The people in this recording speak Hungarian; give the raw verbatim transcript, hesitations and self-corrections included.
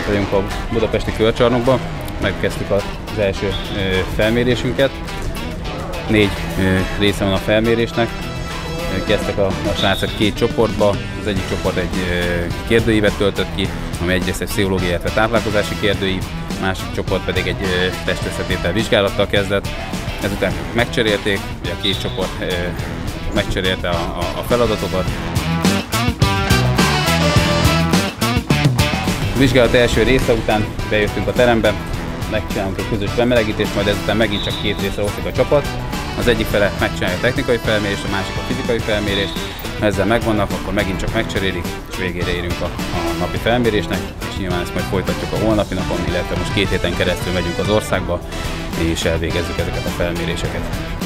itt vagyunk a budapesti körcsarnokban, megkezdtük az első felmérésünket. Négy része van a felmérésnek. Kezdtek a, a srácok két csoportba. Az egyik csoport egy kérdőívet töltött ki, ami egyrészt egy pszichológiai, illetve táplálkozási kérdőív, a másik csoport pedig egy testösszetétel vizsgálattal kezdett. Ezután megcserélték, ugye a két csoport megcserélte a, a feladatokat. A vizsgálat első része után bejöttünk a terembe, megcsinálunk egy közös bemelegítést, majd ezután megint csak két részre osztik a csapat. Az egyik fele megcsinálja a technikai felmérést, a másik a fizikai felmérést. Ha ezzel megvannak, akkor megint csak megcserélik, és végére érünk a, a napi felmérésnek, és nyilván ezt majd folytatjuk a holnapi napon, illetve most két héten keresztül megyünk az országba, és elvégezzük ezeket a felméréseket.